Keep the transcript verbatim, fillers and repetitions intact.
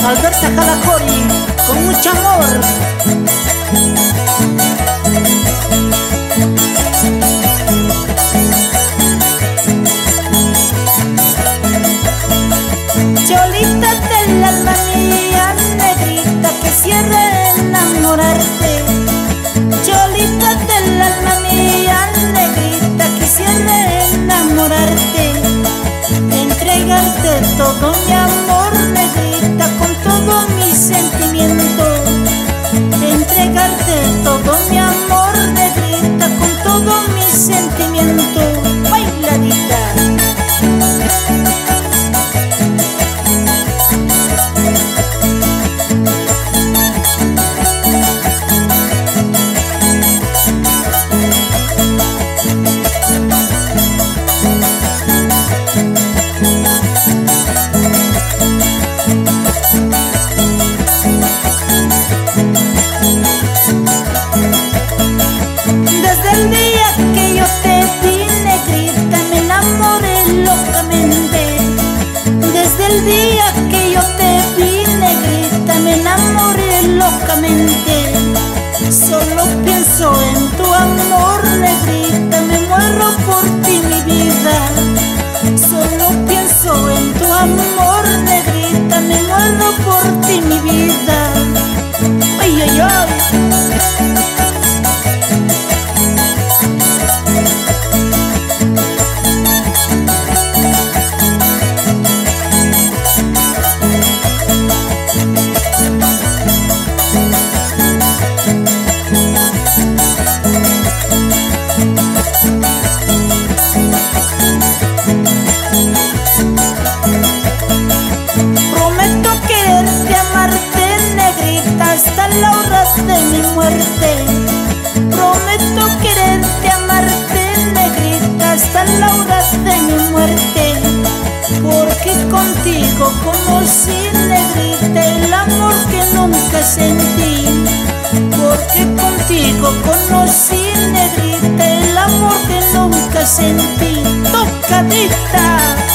Alberta Calacori, con mucho amor. Cholita del alma mía, negrita, quisiera enamorarte. Cholita del alma mía, negrita, quisiera enamorarte. Entregarte todo mi amor, negrita, con todo mi sentimiento. Entregarte todo mi amor, negrita, con todo mi sentimiento. Bailadita. Desde el día que yo te vi, negrita, me enamoré locamente. Desde el día que yo te vi, negrita, me enamoré locamente. Solo pienso en tu amor, negrita, me muero por ti, mi vida. Solo pienso en tu amor, negrita, me muero por ti, mi vida. Ay, ay, ay. Prometo quererte, amarte, negrita, hasta la hora de mi muerte. Prometo quererte, amarte, negrita, hasta la hora de mi muerte. Porque contigo conocí, negrita, el amor que nunca sentí. Porque contigo conocí, negrita, el amor que nunca sentí. Tocadita.